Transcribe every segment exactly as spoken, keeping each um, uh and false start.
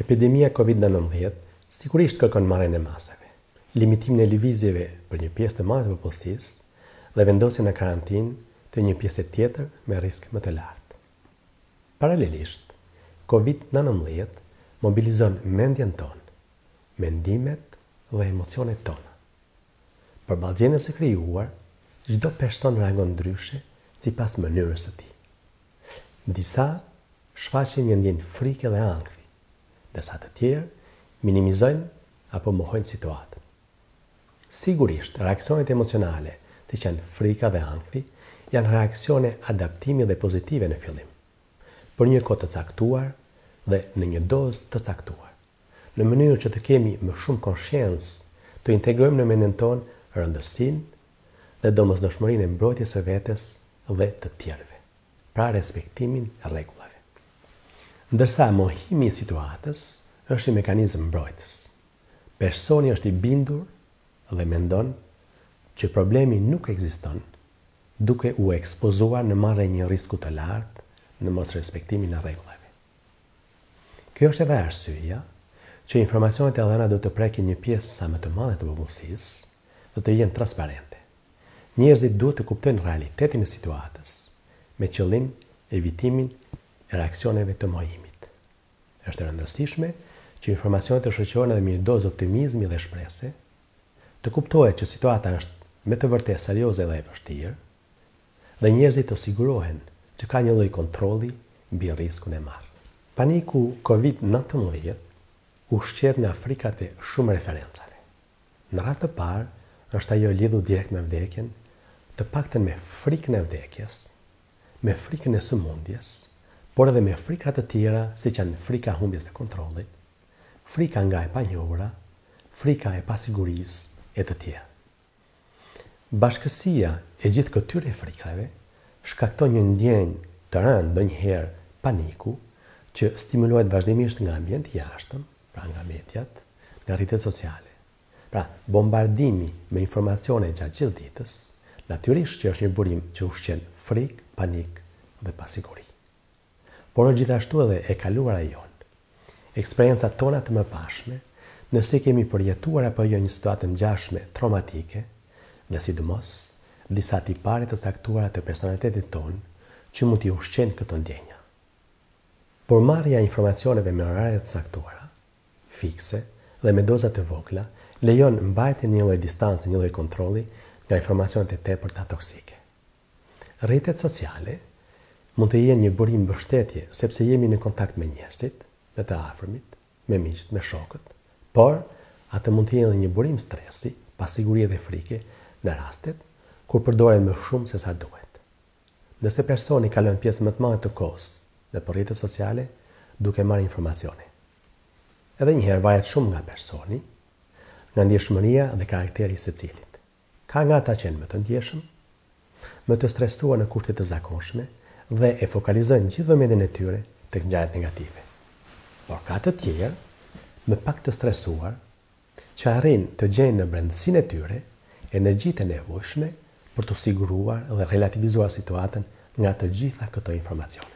Epidemia covid nëntëmbëdhjetë sigurisht kërkon marrjen e masave, limitimin e lëvizjeve për një pjesë të madhe të popullsisë dhe vendosjen në karantinë të një pjese tjetër me risk më të lartë. Paralelisht, covid nëntëmbëdhjetë mobilizon mendjen tonë, mendimet dhe emocionet tona. Për ballgjenën e krijuar, çdo person reagon ndryshe sipas mënyrës së tij. Disa shfaqin një ndjenjë frike dhe ankthi, ndërsa të tjerë minimizojnë apo mohojnë situatën. Sigurisht, reaksionet emocionale, siç janë frika dhe ankthi, janë reaksione adaptimi dhe pozitive në fillim, për një kohë të caktuar dhe në një dozë të caktuar, në mënyrë që të kemi më shumë konshiencë të integrojmë në mendjen tonë rëndësinë dhe domosdoshmërinë e mbrojtjes së vetes dhe të tjerëve, pra respektimin e rregullave. Ndërsa mohimi i situatës është një mekanizëm mbrojtës. Personi është i bindur dhe mendon që problemi nuk ekziston, duke u ekspozuar në marrjen e risku të lartë në mos respektimin e rregullave. Kjo është edhe arsyeja që informacionet e dhëna do të prekin një pjesë sa më të madhe të popullsisë dhe të jenë transparente. Njerëzit duhet të kuptojnë realitetin e situatës me qëllim evitimin e reaksioneve të mohimit. Është e rëndësishme që informacionet të shoqërohen edhe me një dozë optimizmi dhe shprese, të kuptohet që situata është me të vërtetë serioze dhe e vështirë, dhe njerëzit të sigurohen që ka një lloj kontrolli mbi rrezikun e marrë. Paniku covid nëntëmbëdhjetë ushqet nga frikat e shumë referencave. Në radhë të parë është ajo lidhur direkt me vdekjen, të paktën me frikën e vdekjes, me frikën e sëmundjes, por edhe me frika të tjera, siç janë frika humbjes së kontrollit, frika nga e panjohura, frika e pasigurisë e të tjera. Bashkësia e gjithë këtyre frikave shkakton një ndjenjë të rëndë ndonjëherë paniku, që stimulohet vazhdimisht nga ambienti i jashtëm, pra nga mediat, nga rrjetet sociale. Pra, bombardimi me informacione gjatë gjithë ditës, natyrisht që është një burim që ushqen frikë, panik dhe pasiguri. Por gjithashtu edhe e kaluara jonë, eksperiencat tona të mëparshme, nëse kemi përjetuar apo jo një situatë ngjashme traumatike, dhe sidomos disa tipare të caktuara të personalitetit tonë që mund t'i ushqejnë këto ndjenja. Por marrja e informacioneve me orare të caktuara, fikse dhe me doza të vogla, lejon mbajtjen një lloj distance, një lloj kontrolli nga informacionet e tepërta toksike. Rrjetet sociale mund të jenë një burim mbështetje sepse jemi në kontakt me njerëzit, me të afërmit, me miqt, me shokët, por atë mund të jenë një burim stresi, pasigurie dhe frike në rastet kur përdoren më shumë se sa duhet. Nëse personi kalon pjesë më të madhe të kohës në rrjetet sociale duke marrë informacione. Edhe njëherë varet shumë nga personi, nga ndjeshmëria dhe karakteri i secilit. Ka nga ata që janë më të ndjeshëm, më të stresuar në kushte të zakonshme dhe e fokalizojnë gjithë vëmendjen e tyre tek ngjarjet negative. Por ka të tjerë, më pak të stresuar, që arrin të gjejnë në brendësinë e tyre energjitë e nevojshme për të siguruar dhe relativizuar situatën nga të gjitha këto informacione.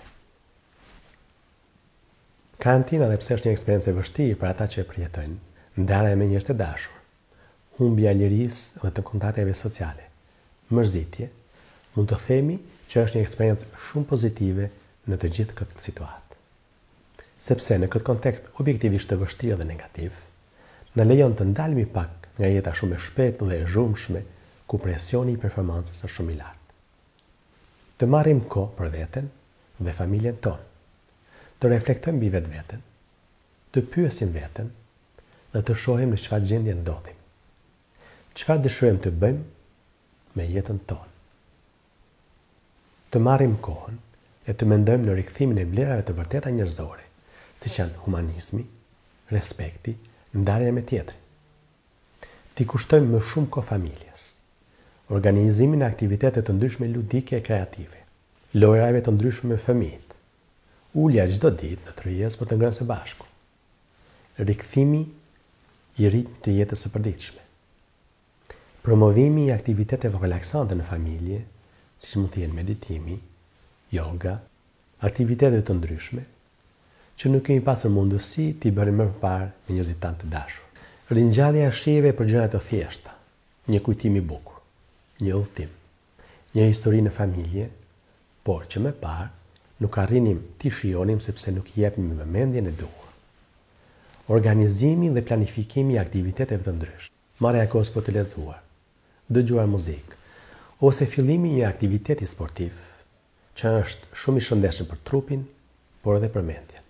Karantina, dhe pse është një eksperiencë e vështirë për ata që e përjetojnë, ndarja me njerëz të dashur, humbja e lirisë dhe të kontakteve sociale, mërzitje, mund të themi që është një eksperiencë shumë pozitive në të gjithë këtë situatë. Sepse në këtë kontekst objektivisht të vështirë dhe negativ, në lejon të ndalemi pak nga jeta shumë e shpejtë dhe e zhurmshme, ku presioni i performancës është shumë i lartë. Të marrim kohë për veten dhe familjen tonë, të reflektojmë mbi vetveten, të pyesim veten dhe të shohim në çfarë gjendje ndodhim. Çfarë dëshirojmë të bëjmë me jetën tonë. Të marrim kohën e të mendojmë në rikthimin e vlerave të vërteta njerëzore, siç janë humanizmi, respekti, ndarja me tjetrin. T'i kushtojmë më shumë kohë familjes, organizimin e aktivitete të ndryshme ludike e kreative, lojrave të ndryshme me fëmijët, ulja çdo ditë në tryezë për të ngrënë së bashku, rikthimi i ritmit të jetës së përditshme, promovimi i aktiviteteve relaksante në familje, siç mund të jenë meditimi, yoga, aktivitete të ndryshme, që nuk kemi pasur mundësi t'i bërim më parë me një vizitant të dashur. Ringjallja e shijeve për gjëra të thjeshta, një kujtim i bukur, një udhtim, një histori në familje, por që më parë nuk arrinim t'i shijonim sepse nuk i jepnim vëmendjen e duhur. Organizimi dhe planifikimi i aktiviteteve të ndryshme, marrja e kohës për të lexuar, dëgjuar muzikë, ose fillimi i një aktiviteti sportiv, që është shumë i shëndetshëm për trupin, por edhe për mendjen.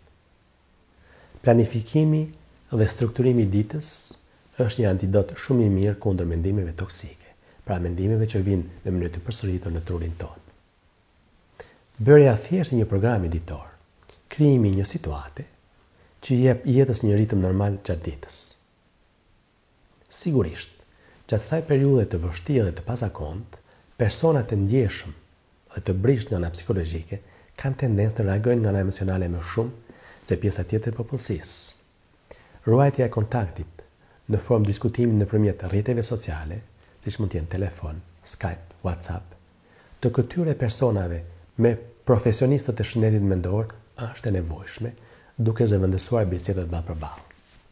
Planifikimi dhe strukturimi i ditës është një antidot shumë i mirë kundër mendimeve toksike, pra mendimeve që vijnë në mënyrë të përsëritur në trurin tonë. Bërja thjesht një programi ditor, krijimi një situate që jep jetës një ritëm normal gjatë ditës. Sigurisht, gjatë kësaj periudhe të vështirë dhe të pazakontë, personat e ndjeshëm dhe të brisht nga ana psikologjike kanë tendencë të reagojnë nga ana emocionale më shumë se pjesa tjetër e popullsisë. Ruajtja e kontaktit në formë diskutimi nëpërmjet rrjeteve sociale, siç mund të jenë telefon, Skype, WhatsApp, të këtyre personave me profesionistët e shëndetit mendor është e nevojshme, duke zëvendësuar bisedat ballë-përballë.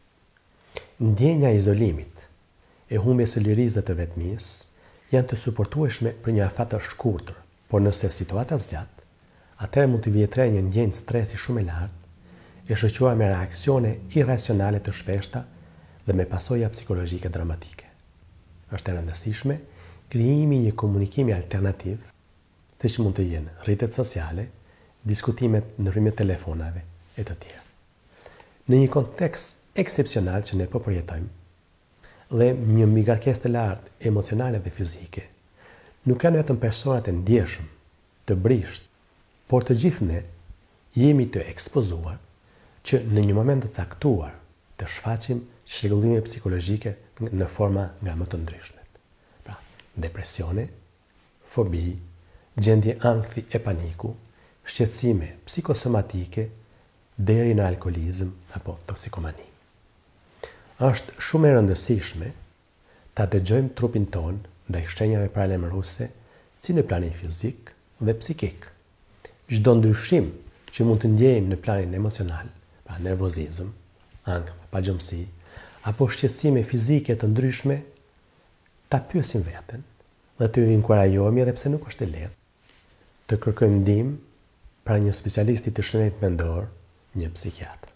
Ndjenja e izolimit, e humbjes së lirisë dhe të vetmisë janë të suportueshme për një afat të shkurtër, por nëse situata zgjat, atëherë mund të vjetërojë një ndjenjë stresi shumë e lartë, e shoqëruar me reaksione irracionale të shpeshta dhe me pasoja psikologjike dramatike. Është e rëndësishme krijimi i një komunikimi alternativ, siç mund të jenë rrjetet sociale, diskutimet nëpërmjet telefonave e të tjerë. Në një kontekst eksepsional që ne po përjetojmë, dhe një mbigarkesë të lartë emocionale dhe fizike, nuk kanë vetëm personat e ndjeshëm, të brisht, por të gjithë ne jemi të ekspozuar që në një moment të caktuar të shfaqim çrregullime psikologjike në forma nga më të ndryshmet. Pra, depresione, fobi, gjendje ankthi e paniku, shqetësime psikosomatike deri në alkoolizëm apo toksikomani. Është shumë e rëndësishme ta dëgjojmë trupin ton ndaj shenjave paralajmëruese si në planin fizik dhe psikik. Çdo ndryshim që mund të ndjejmë në planin emocional, pra nervozizëm, ankth, pagjumësi, apo shqetësime fizike të ndryshme, ta pyesim veten dhe të inkurajojmë edhe pse nuk është e lehtë, të kërkojmë ndihmë pra një specialisti të shëndetit mendor, një psikiatër.